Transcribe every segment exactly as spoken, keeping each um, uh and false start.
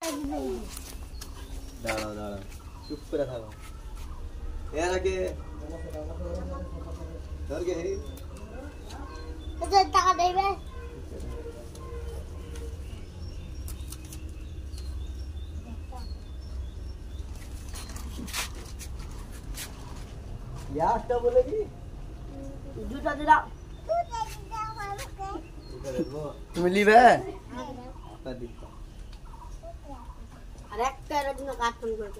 দাঁড়াও দাঁড়াও চুপ করে থাকো এর আগে ধর গে হে এটা টাকা দেবে ইয়াটা বলেগি জুতা দিলা তুমি লিবে তা দিতা আর একটা রদিন কাটন করতে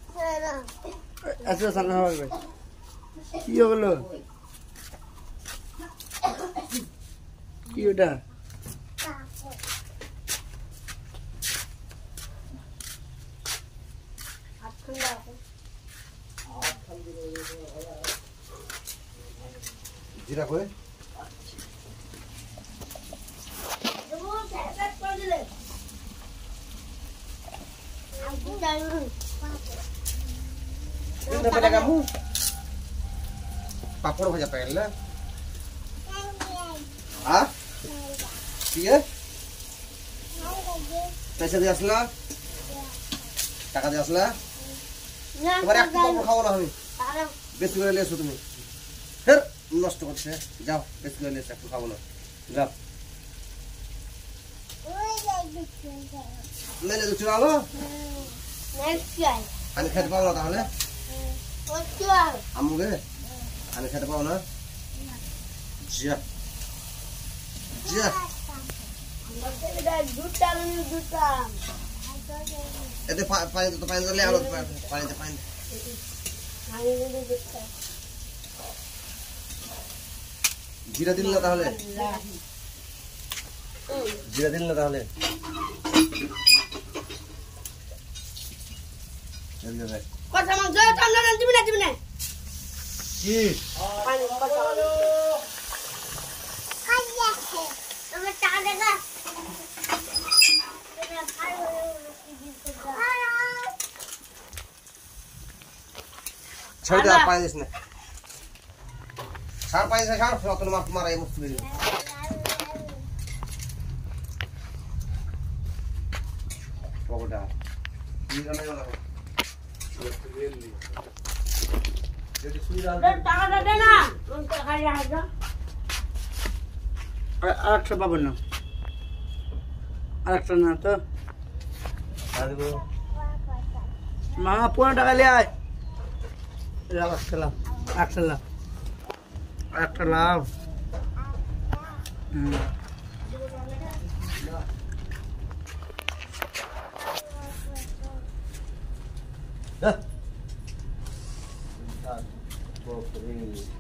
আচ্ছা সামনে হবে কি হলো কি ওটা জিরা কই पापड़ भजा पहल हाँ ठीक है पैसे দিয়ে আসলা টাকা দিয়ে আসলা তোমার একটা পাপড় খাও না আমি বেশি করে নিয়ে এসো তুমি ফের নষ্ট করছে যাও বেশি করে নিয়ে এসো একটু খাবো না যাও মেলে তো চলো আমি খেতে পাবো না তাহলে আমুকে আমি খেতে পাবো না যা যা এতে পানি তো পানি দিলে আলো পানিতে পানি জিরা দিল না তাহলে জিরা দিল না তাহলে কথা মন যাও টান টান দিবি না দিবি না কি পানি কথা খাইয়া আছে আমরা চা দেখা छड़ दे पानी इसने छाड़ पानी से छाड़ फिर अपन मार मारा ये मुफ्त में पकड़ा ये करने वाला है ये सुई डाल दे टाका दे ना उनका खाया है जा আরেকটা পাবেন না আরেকটা না তো डाल दो মা পনেরো টাকা লিয়ে আয় একটা লাভ একটা লাভ একটা লাভ হুম दा बापरे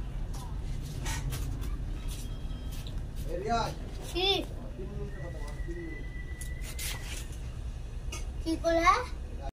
एरिया কি কি বলে